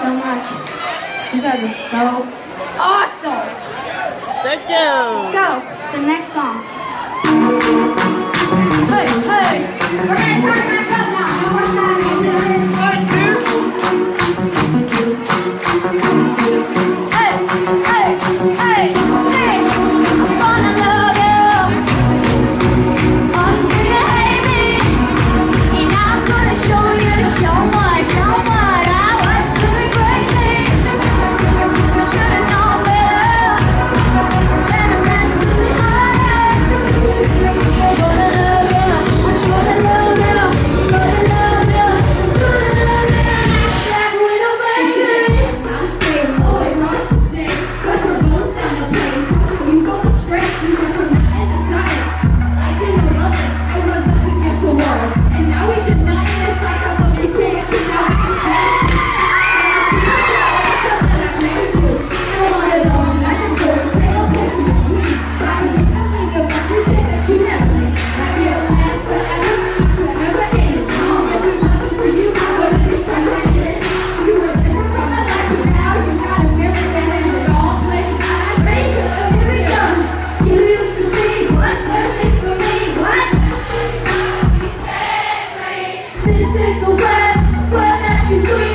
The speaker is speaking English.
so much. You guys are so awesome. Thank you. Let's go. The next song. Hey, hey. We're gonna turn it back up now. One more time. Hey, hey, hey. Sing. I'm gonna love you until you hate me, and I'm gonna show you so much I want to be crazy. Should've known better than to mess with me harder. I'm gonna love you, I'm gonna love you, gonna love you, gonna love you like little baby. I'm staying always on the same, 'cause we're both down the plane. Somehow you go straight, you went from nothing to science. I didn't know nothing, it was us against the world. And now we just nothing, it's like I love you, say that you know I can catch. This is the web that you breathe.